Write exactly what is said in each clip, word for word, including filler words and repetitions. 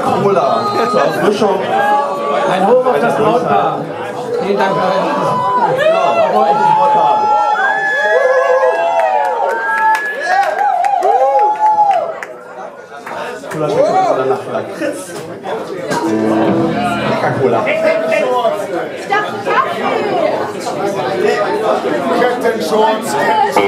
Coca-Cola zur Erfrischung. Ein Hoch auf das Brautpaar. Vielen Dank für euch. Genau, Brautpaar. Cola schmeckt dann nach Lakritz. Coca-Cola. Ich dachte Kaffee. Captain Shorts.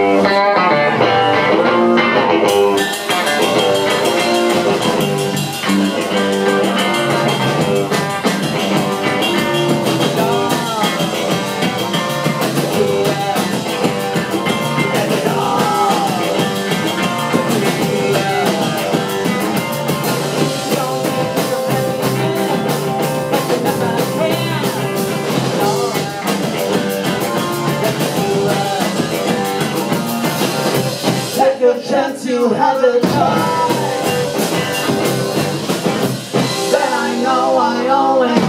Take a chance, you have it all. Then I know I always